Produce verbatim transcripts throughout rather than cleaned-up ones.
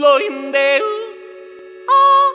Wabididloindeo. Ah.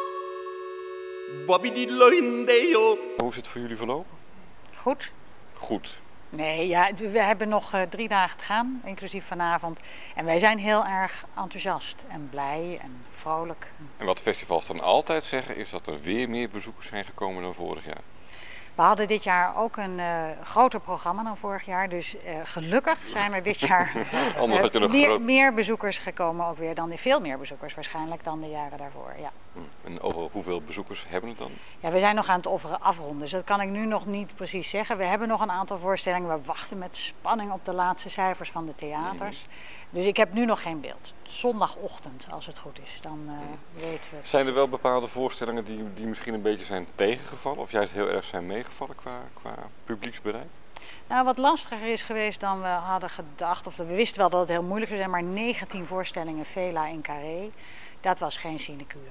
Wabididloindeo. Hoe is het voor jullie verlopen? Goed. Goed. Nee, ja, we hebben nog uh, drie dagen te gaan, inclusief vanavond. En wij zijn heel erg enthousiast en blij en vrolijk. En wat festivals dan altijd zeggen is dat er weer meer bezoekers zijn gekomen dan vorig jaar. We hadden dit jaar ook een uh, groter programma dan vorig jaar. Dus uh, gelukkig zijn er dit jaar Anders had je nog meer, groot... meer bezoekers gekomen. Ook weer dan veel meer bezoekers waarschijnlijk dan de jaren daarvoor. Ja. En over hoeveel bezoekers hebben het dan? Ja, we zijn nog aan het offeren afronden. Dus dat kan ik nu nog niet precies zeggen. We hebben nog een aantal voorstellingen. We wachten met spanning op de laatste cijfers van de theaters. Mm. Dus ik heb nu nog geen beeld. Zondagochtend, als het goed is, dan uh, mm. weten we. Zijn er wel bepaalde voorstellingen die, die misschien een beetje zijn tegengevallen? Of juist heel erg zijn meegevallen qua, qua publieksbereik? Nou, wat lastiger is geweest dan we hadden gedacht. Of we wisten wel dat het heel moeilijk zou zijn. Maar negentien voorstellingen Vela in Carré. Dat was geen sinecure.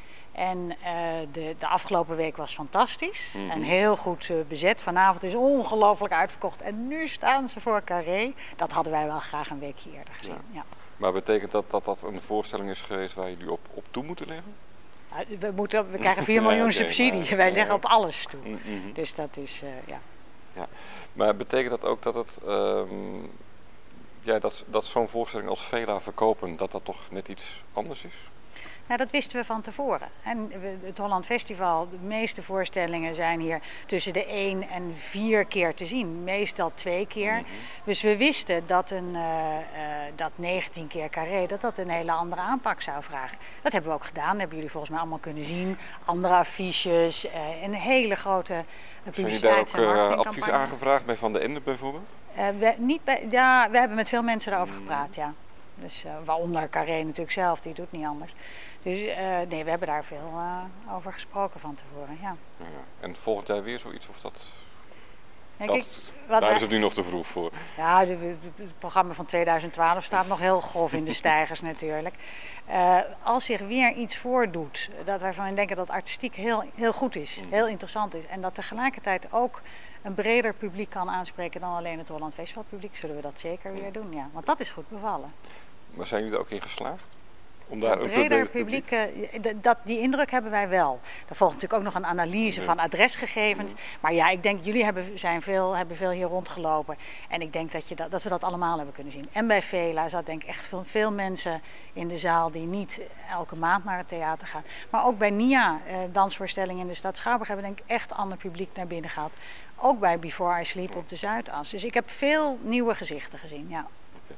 En uh, de, de afgelopen week was fantastisch mm-hmm. en heel goed uh, bezet. Vanavond is ongelooflijk uitverkocht en nu staan ze voor Carré. Dat hadden wij wel graag een weekje eerder gezien. Ja. Ja. Maar betekent dat dat dat een voorstelling is geweest waar jullie op, op toe moeten leggen? Uh, we, moeten, we krijgen vier miljoen ja, okay, subsidie, maar, wij leggen op alles toe. Mm-hmm. Dus dat is, uh, ja. ja. Maar betekent dat ook dat het... Um, ja, dat, dat zo'n voorstelling als Vela verkopen, dat dat toch net iets anders is? Nou, dat wisten we van tevoren. En het Holland Festival, de meeste voorstellingen zijn hier tussen de één en vier keer te zien. Meestal twee keer. Mm-hmm. Dus we wisten dat, een, uh, uh, dat negentien keer Carré, dat dat een hele andere aanpak zou vragen. Dat hebben we ook gedaan. Dat hebben jullie volgens mij allemaal kunnen zien. Andere affiches, uh, een hele grote publiciteit. Zijn jullie daar ook uh, advies aangevraagd bij Van den Ende bijvoorbeeld? Uh, we, niet bij, ja, we hebben met veel mensen daarover gepraat, ja. Dus uh, waaronder Carré natuurlijk zelf, die doet niet anders. Dus uh, nee, we hebben daar veel uh, over gesproken van tevoren, ja. Ja. En volgend jaar weer zoiets of dat... Ja, dat kijk, wat daar wij... is het nu nog te vroeg voor. Ja, het programma van tweeduizend twaalf staat nog heel grof in de stijgers natuurlijk. Uh, als zich weer iets voordoet, dat wij van denken dat artistiek heel, heel goed is, mm. heel interessant is. En dat tegelijkertijd ook een breder publiek kan aanspreken dan alleen het Holland Festival publiek, zullen we dat zeker weer doen, ja. Want dat is goed bevallen. Maar zijn jullie er ook in geslaagd? Om daar een breder publiek, publiek dat, die indruk hebben wij wel. Er volgt natuurlijk ook nog een analyse ja. van adresgegevens. Ja. Maar ja, ik denk, jullie hebben, zijn veel, hebben veel hier rondgelopen. En ik denk dat, je dat, dat we dat allemaal hebben kunnen zien. En bij Vela zat denk ik echt veel, veel mensen in de zaal die niet elke maand naar het theater gaan. Maar ook bij N I A, eh, dansvoorstellingen in de stad Schouwburg, hebben we denk ik echt ander publiek naar binnen gehad. Ook bij Before I Sleep op de Zuidas. Dus ik heb veel nieuwe gezichten gezien, ja.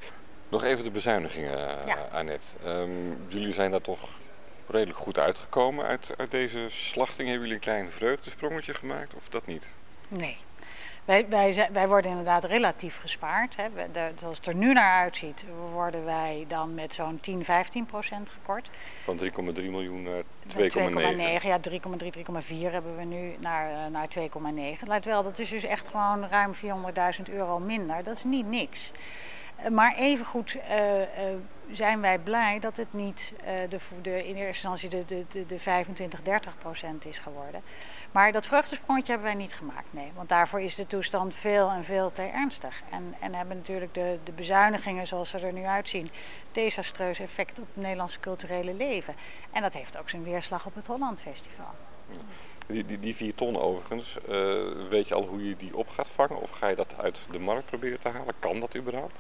Nog even de bezuinigingen, ja. Annette. Um, jullie zijn daar toch redelijk goed uitgekomen uit, uit deze slachting. Hebben jullie een klein vreugdesprongetje gemaakt of dat niet? Nee. Wij, wij, wij worden inderdaad relatief gespaard. Hè. We, de, zoals het er nu naar uitziet, worden wij dan met zo'n tien, vijftien procent gekort. Van drie komma drie miljoen naar twee komma negen. Ja, drie komma drie, drie komma vier hebben we nu naar, uh, naar twee komma negen. Laat wel, dat is dus echt gewoon ruim vierhonderdduizend euro minder. Dat is niet niks. Maar evengoed uh, uh, zijn wij blij dat het niet uh, de, de, in eerste instantie de, de, de, de vijfentwintig, dertig procent is geworden. Maar dat vreugdesprongetje hebben wij niet gemaakt, nee. Want daarvoor is de toestand veel en veel te ernstig. En, en hebben natuurlijk de, de bezuinigingen zoals ze er nu uitzien desastreus effect op het Nederlandse culturele leven. En dat heeft ook zijn weerslag op het Holland Festival. Die, die, die vier ton overigens, uh, weet je al hoe je die op gaat vangen? Of ga je dat uit de markt proberen te halen? Kan dat überhaupt?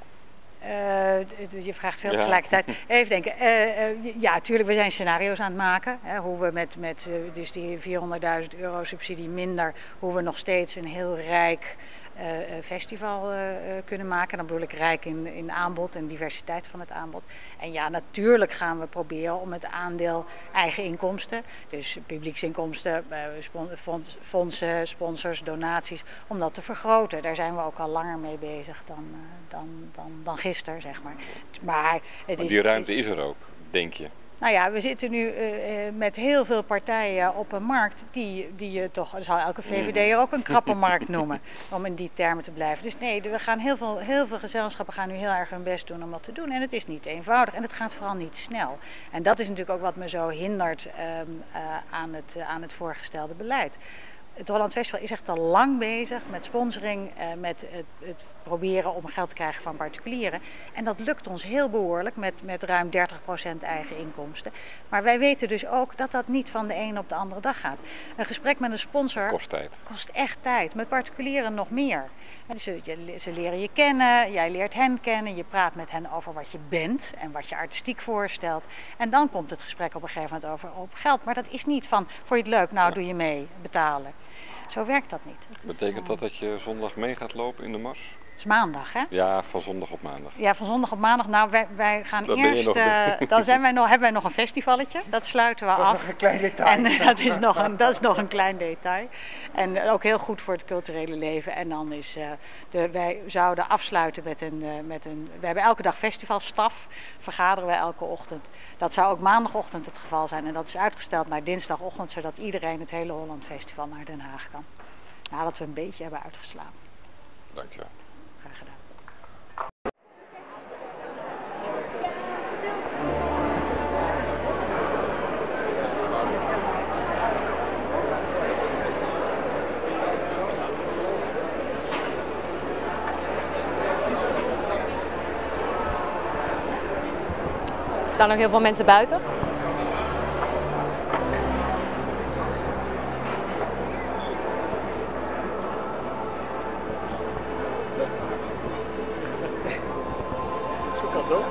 Uh, je vraagt veel ja. tegelijkertijd. Even denken. Uh, uh, ja, natuurlijk, we zijn scenario's aan het maken. Hè, hoe we met, met uh, dus die vierhonderdduizend euro subsidie minder, hoe we nog steeds een heel rijk uh, festival uh, kunnen maken. Dan bedoel ik rijk in, in aanbod en diversiteit van het aanbod. En ja, natuurlijk gaan we proberen om het aandeel eigen inkomsten, dus publieksinkomsten, uh, fondsen, sponsors, donaties, om dat te vergroten. Daar zijn we ook al langer mee bezig dan, uh, dan, dan, dan gisteren, zeg maar. Maar, het maar is, die ruimte het is, is er ook, denk je? Nou ja, we zitten nu uh, met heel veel partijen op een markt die, die je toch, dat zal elke V V D'er ook een krappe markt noemen, om in die termen te blijven. Dus nee, we gaan heel veel, heel veel gezelschappen gaan nu heel erg hun best doen om dat te doen. En het is niet eenvoudig en het gaat vooral niet snel. En dat is natuurlijk ook wat me zo hindert um, uh, aan, het, uh, aan het voorgestelde beleid. Het Holland Festival is echt al lang bezig met sponsoring, uh, met het, het proberen om geld te krijgen van particulieren. En dat lukt ons heel behoorlijk met, met ruim dertig procent eigen inkomsten. Maar wij weten dus ook dat dat niet van de ene op de andere dag gaat. Een gesprek met een sponsor Kost tijd. kost echt tijd. Met particulieren nog meer. Dus ze, ze leren je kennen, jij leert hen kennen, je praat met hen over wat je bent en wat je artistiek voorstelt. En dan komt het gesprek op een gegeven moment over op geld. Maar dat is niet van, vond je het leuk, nou doe je mee, betalen. Zo werkt dat niet. Het is, Betekent uh, dat dat je zondag mee gaat lopen in de mars? Het is maandag, hè? Ja, van zondag op maandag. Ja, van zondag op maandag. Nou, wij, wij gaan Dan ben je eerst. nog Uh, dan zijn wij nog, hebben wij nog een festivalletje. Dat sluiten we Dat is af. nog een klein detail. En uh, dat, is nog een, dat is nog een klein detail. En uh, ook heel goed voor het culturele leven. En dan is. Uh, de, wij zouden afsluiten met een, uh, met een. We hebben elke dag festivalstaf. Vergaderen wij elke ochtend. Dat zou ook maandagochtend het geval zijn. En dat is uitgesteld naar dinsdagochtend. Zodat iedereen het hele Holland Festival naar Den Haag kan. Nadat we een beetje hebben uitgeslapen. Dank je wel. Graag gedaan. Er staan nog heel veel mensen buiten. Zo kan het ook.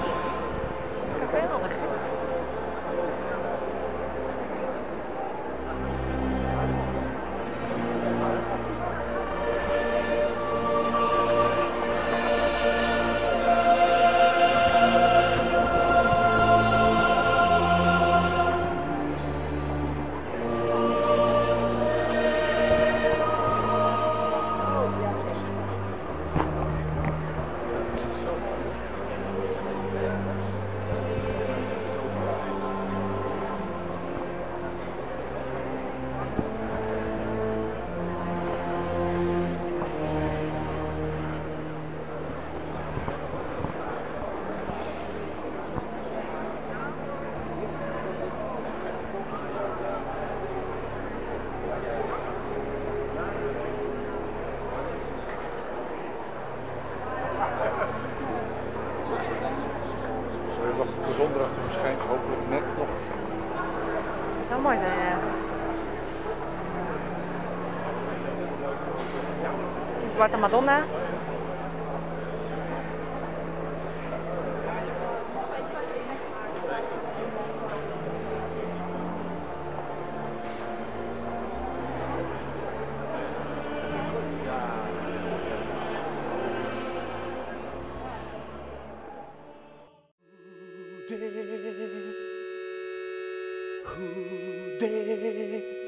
Nog de zon erachter verschijnt, hopelijk net nog. Het zou mooi zijn, ja. Een zwarte Madonna. Who did, who did